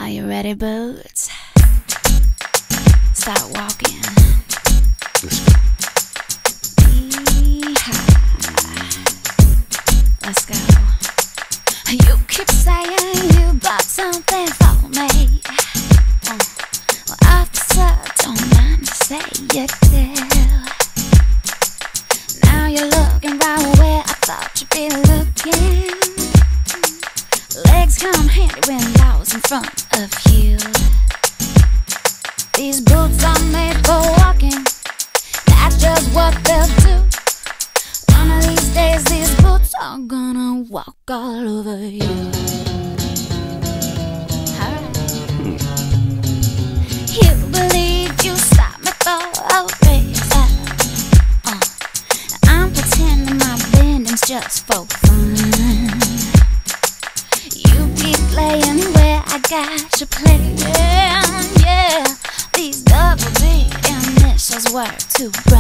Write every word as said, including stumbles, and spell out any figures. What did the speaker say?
Are you ready, Boots? Start walking. Yee-haw. Let's go. You keep saying you got something for me. Uh, well, officer, don't mind to say you do. Now you're looking right where I thought you'd be looking. Legs come handy when law's in front of you. These boots are made for walking. That's just what they'll do. One of these days these boots are gonna walk all over you. Alright. You believe you stopped me for a reason. uh, I'm pretending my bending's just for fun. Playing where I got you playing, yeah. These double D initials were too bright.